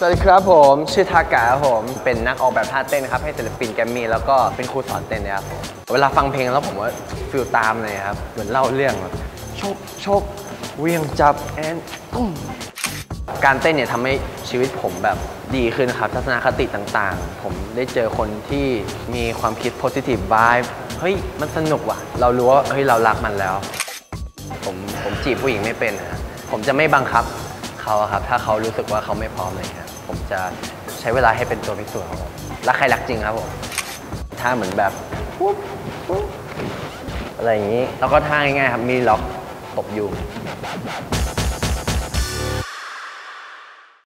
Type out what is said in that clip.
สวัสดีครับผมชื่อทากะครับผมเป็นนักออกแบบท่าเต้นครับให้ศิลปินแกรมมี่แล้วก็เป็นครูสอนเต้นนะครับผมเวลาฟังเพลงแล้วผมว่าฟิลตามเลยครับเหมือนเล่าเรื่องแบบโชกเวียงจับแอนตุ้มการเต้นเนี่ยทำให้ชีวิตผมแบบดีขึ้นครับทัศนคติต่างๆผมได้เจอคนที่มีความคิด positive vibe เฮ้ยมันสนุกว่ะเรารู้ว่าเฮ้ยเรารักมันแล้วผมจีบผู้หญิงไม่เป็นนะผมจะไม่บังคับเขาครับถ้าเขารู้สึกว่าเขาไม่พร้อมเลยครับผมจะใช้เวลาให้เป็นตัวพิสูจน์ครับผมรักใครรักจริงครับผมท่าเหมือนแบบอะไรอย่างนี้แล้วก็ท่าง่ายๆครับมีล็อกตบยุง